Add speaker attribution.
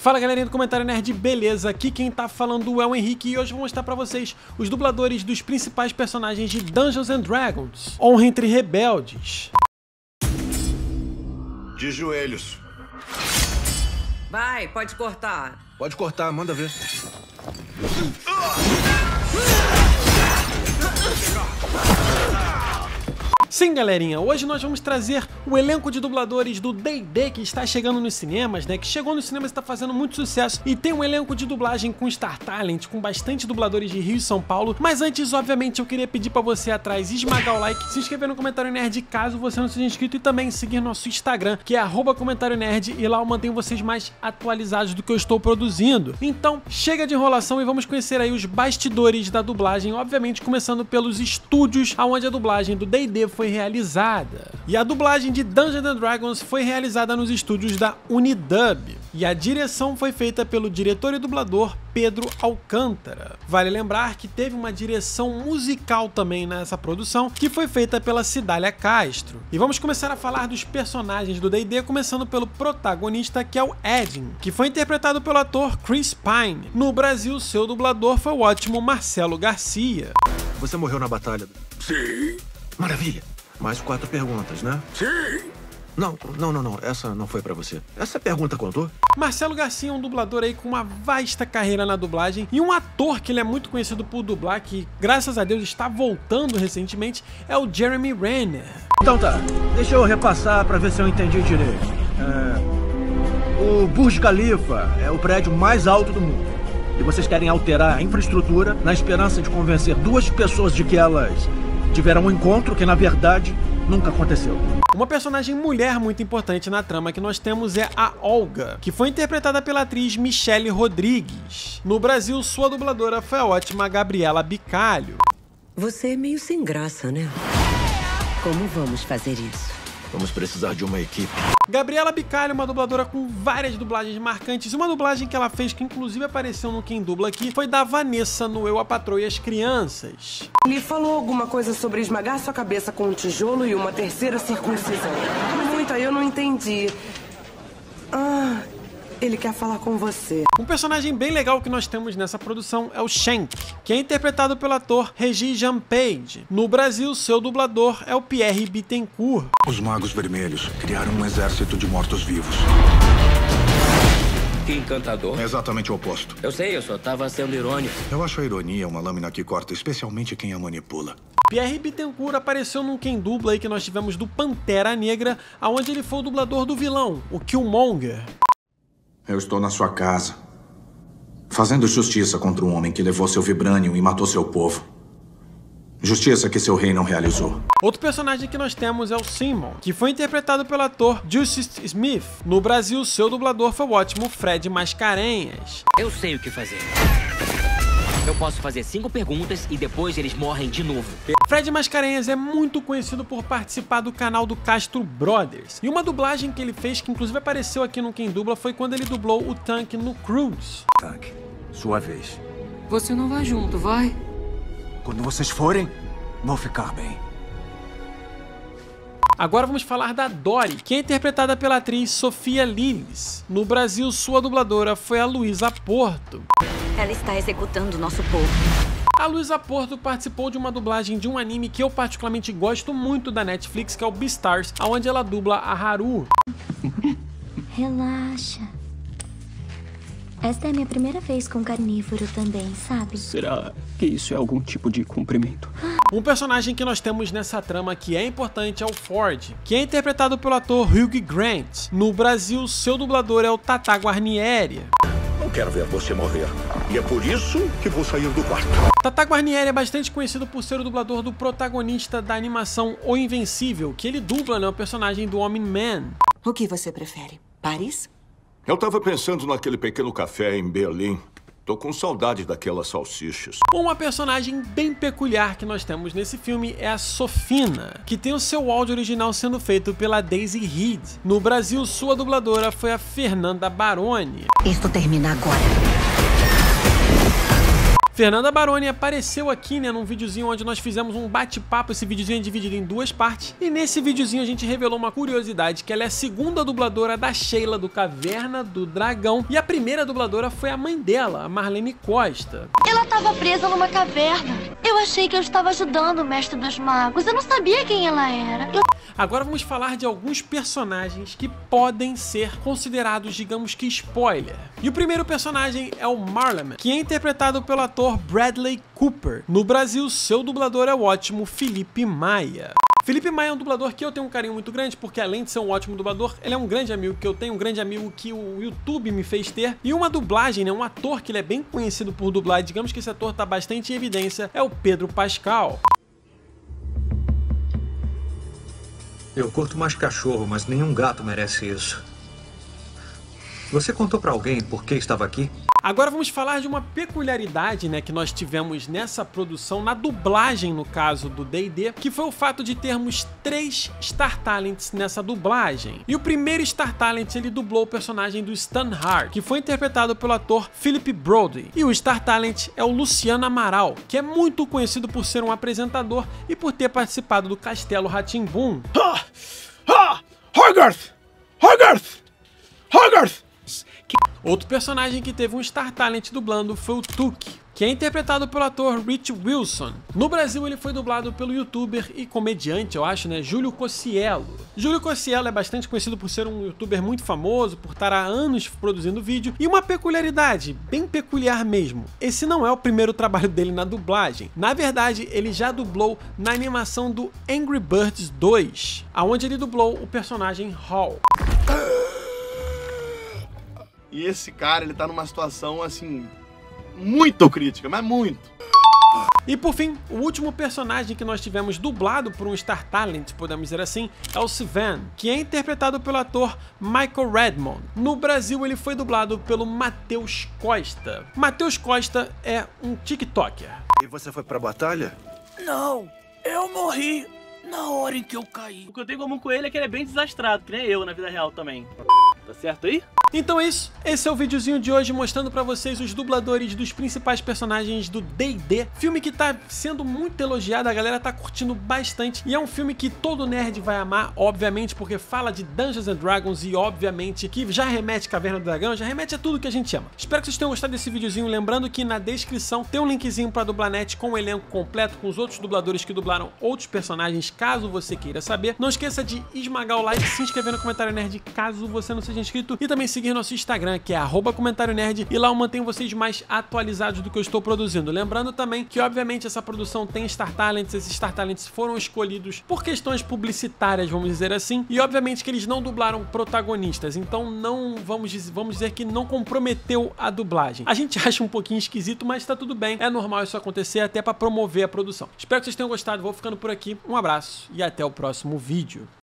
Speaker 1: Fala galerinha do Comentário Nerd, beleza? Aqui quem tá falando é o Henrique e hoje eu vou mostrar pra vocês os dubladores dos principais personagens de Dungeons & Dragons. Honra entre rebeldes.
Speaker 2: De joelhos.
Speaker 3: Vai, pode cortar.
Speaker 2: Pode cortar, manda ver.
Speaker 1: Sim, galerinha, hoje nós vamos trazer o elenco de dubladores do D&D que está chegando nos cinemas, né? Que chegou nos cinemas e está fazendo muito sucesso. E tem um elenco de dublagem com Star Talent, com bastante dubladores de Rio e São Paulo. Mas antes, obviamente, eu queria pedir pra você atrás esmagar o like, se inscrever no Comentário Nerd caso você não seja inscrito e também seguir nosso Instagram, que é @comentário_nerd, e lá eu mantenho vocês mais atualizados do que eu estou produzindo. Então, chega de enrolação e vamos conhecer aí os bastidores da dublagem, obviamente começando pelos estúdios onde a dublagem do D&D foi realizada. E a dublagem de Dungeons & Dragons foi realizada nos estúdios da Unidub. E a direção foi feita pelo diretor e dublador Pedro Alcântara. Vale lembrar que teve uma direção musical também nessa produção, que foi feita pela Cidália Castro. E vamos começar a falar dos personagens do D&D, começando pelo protagonista, que é o Edin, que foi interpretado pelo ator Chris Pine. No Brasil, seu dublador foi o ótimo Marcelo Garcia.
Speaker 2: Você morreu na batalha?
Speaker 4: Sim.
Speaker 2: Maravilha. Mais 4 perguntas, né?
Speaker 4: Sim.
Speaker 2: Não. Essa não foi pra você. Essa pergunta contou?
Speaker 1: Marcelo Garcia é um dublador aí com uma vasta carreira na dublagem e um ator que ele é muito conhecido por dublar, que graças a Deus está voltando recentemente, é o Jeremy Renner.
Speaker 5: Então tá, deixa eu repassar pra ver se eu entendi direito. O Burj Khalifa é o prédio mais alto do mundo. E vocês querem alterar a infraestrutura na esperança de convencer 2 pessoas de que elas tiveram um encontro que, na verdade, nunca aconteceu.
Speaker 1: Uma personagem mulher muito importante na trama que nós temos é a Olga, que foi interpretada pela atriz Michelle Rodrigues. No Brasil, sua dubladora foi a ótima Gabriela Bicalho.
Speaker 3: Você é meio sem graça, né? Como vamos fazer isso?
Speaker 2: Vamos precisar de uma equipe.
Speaker 1: Gabriela Bicalho é uma dubladora com várias dublagens marcantes. Uma dublagem que ela fez, que inclusive apareceu no Quem Dubla Aqui, foi da Vanessa no Eu, a Patroa e as Crianças.
Speaker 6: Ele falou alguma coisa sobre esmagar sua cabeça com um tijolo e uma terceira circuncisão. Muita, eu não entendi. Ele quer falar com você.
Speaker 1: Um personagem bem legal que nós temos nessa produção é o Shank, que é interpretado pelo ator Regis Jean-Page. No Brasil, seu dublador é o Pierre Bittencourt.
Speaker 4: Os Magos Vermelhos criaram um exército de mortos-vivos.
Speaker 7: Que encantador.
Speaker 4: É exatamente o oposto.
Speaker 7: Eu sei, eu só tava sendo irônico.
Speaker 4: Eu acho a ironia uma lâmina que corta especialmente quem a manipula.
Speaker 1: Pierre Bittencourt apareceu num Quem Dubla aí que nós tivemos do Pantera Negra, onde ele foi o dublador do vilão, o Killmonger.
Speaker 4: Eu estou na sua casa, fazendo justiça contra um homem que levou seu vibranium e matou seu povo. Justiça que seu rei não realizou.
Speaker 1: Outro personagem que nós temos é o Simon, que foi interpretado pelo ator Justice Smith. No Brasil, seu dublador foi o ótimo Fred Mascarenhas.
Speaker 7: Eu sei o que fazer. Eu posso fazer 5 perguntas e depois eles morrem de novo.
Speaker 1: Fred Mascarenhas é muito conhecido por participar do canal do Castro Brothers. E uma dublagem que ele fez, que inclusive apareceu aqui no Quem Dubla, foi quando ele dublou o Tank no Cruz.
Speaker 5: Tank, sua vez.
Speaker 3: Você não vai junto, vai?
Speaker 5: Quando vocês forem, vou ficar bem.
Speaker 1: Agora vamos falar da Dory, que é interpretada pela atriz Sofia Lillis. No Brasil, sua dubladora foi a Luísa Porto.
Speaker 8: Ela está executando nosso povo.
Speaker 1: A Luísa Porto participou de uma dublagem de um anime que eu particularmente gosto muito da Netflix, que é o Beastars, onde ela dubla a Haru.
Speaker 8: Relaxa. Esta é a minha primeira vez com carnívoro também, sabe?
Speaker 9: Será que isso é algum tipo de cumprimento?
Speaker 1: Um personagem que nós temos nessa trama que é importante é o Ford, que é interpretado pelo ator Hugh Grant. No Brasil, seu dublador é o Tata Guarnieri.
Speaker 4: Não quero ver você morrer. E é por isso que vou sair do quarto.
Speaker 1: Tata Guarnieri é bastante conhecido por ser o dublador do protagonista da animação O Invencível, que ele dubla, né, o personagem do Homem-Man.
Speaker 6: O que você prefere? Paris?
Speaker 4: Eu tava pensando naquele pequeno café em Berlim. Tô com saudade daquelas salsichas.
Speaker 1: Uma personagem bem peculiar que nós temos nesse filme é a Sofina, que tem o seu áudio original sendo feito pela Daisy Reed. No Brasil, sua dubladora foi a Fernanda Baroni.
Speaker 8: Isto termina agora.
Speaker 1: Fernanda Baroni apareceu aqui, né, num videozinho onde nós fizemos um bate-papo. Esse videozinho é dividido em duas partes. E nesse videozinho a gente revelou uma curiosidade, que ela é a segunda dubladora da Sheila do Caverna do Dragão. E a primeira dubladora foi a mãe dela, a Marlene Costa.
Speaker 10: Ela estava presa numa caverna. Eu achei que eu estava ajudando o Mestre dos Magos. Eu não sabia quem ela era.
Speaker 1: Agora vamos falar de alguns personagens que podem ser considerados, digamos que, spoiler. E o primeiro personagem é o Marleman, que é interpretado pelo ator Bradley Cooper. No Brasil, seu dublador é o ótimo Felipe Maia. Felipe Maia é um dublador que eu tenho um carinho muito grande, porque além de ser um ótimo dublador, ele é um grande amigo que eu tenho, um grande amigo que o YouTube me fez ter. E uma dublagem, né, um ator que ele é bem conhecido por dublar, digamos que esse ator tá bastante em evidência, é o Pedro Pascal.
Speaker 5: Eu curto mais cachorro, mas nenhum gato merece isso. Você contou pra alguém por que estava aqui?
Speaker 1: Agora vamos falar de uma peculiaridade, né, que nós tivemos nessa produção, na dublagem no caso do D&D, que foi o fato de termos 3 Star Talents nessa dublagem. E o primeiro Star Talent, ele dublou o personagem do Stan Hart, que foi interpretado pelo ator Philip Brody. E o Star Talent é o Luciano Amaral, que é muito conhecido por ser um apresentador e por ter participado do Castelo Rá-Tim-Bum.
Speaker 5: Hogarth! Hogarth! Hogarth!
Speaker 1: Outro personagem que teve um Star Talent dublando foi o Tuque, que é interpretado pelo ator Rich Wilson. No Brasil ele foi dublado pelo youtuber e comediante, eu acho, né, Júlio Cocielo. Júlio Cocielo é bastante conhecido por ser um youtuber muito famoso, por estar há anos produzindo vídeo, e uma peculiaridade, bem peculiar mesmo, esse não é o primeiro trabalho dele na dublagem. Na verdade, ele já dublou na animação do Angry Birds 2, onde ele dublou o personagem Hall.
Speaker 11: E esse cara, ele tá numa situação, assim, muito crítica, mas muito.
Speaker 1: E por fim, o último personagem que nós tivemos dublado por um Star Talent, podemos dizer assim, é o Sven, que é interpretado pelo ator Michael Redmond. No Brasil ele foi dublado pelo Matheus Costa. Matheus Costa é um TikToker.
Speaker 2: E você foi pra batalha?
Speaker 12: Não, eu morri na hora em que eu caí. O que eu tenho em comum com ele é que ele é bem desastrado, que nem eu na vida real também. Tá certo aí?
Speaker 1: Então é isso, esse é o videozinho de hoje mostrando pra vocês os dubladores dos principais personagens do D&D, filme que tá sendo muito elogiado, a galera tá curtindo bastante, e é um filme que todo nerd vai amar, obviamente, porque fala de Dungeons and Dragons e obviamente que já remete Caverna do Dragão, já remete a tudo que a gente ama. Espero que vocês tenham gostado desse videozinho, lembrando que na descrição tem um linkzinho pra Dublanet com o elenco completo, com os outros dubladores que dublaram outros personagens, caso você queira saber. Não esqueça de esmagar o like, se inscrever no Comentário Nerd, caso você não seja inscrito, e também seguir nosso Instagram, que é @comentarionerd, e lá eu mantenho vocês mais atualizados do que eu estou produzindo. Lembrando também que, obviamente, essa produção tem Star Talents, esses Star Talents foram escolhidos por questões publicitárias, vamos dizer assim, e obviamente que eles não dublaram protagonistas, então não, vamos dizer que não comprometeu a dublagem. A gente acha um pouquinho esquisito, mas tá tudo bem, é normal isso acontecer, até pra promover a produção. Espero que vocês tenham gostado, vou ficando por aqui, um abraço e até o próximo vídeo.